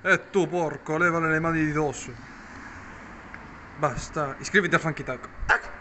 E tu, porco, levale le mani di dosso. Basta, iscriviti a Funky Taco.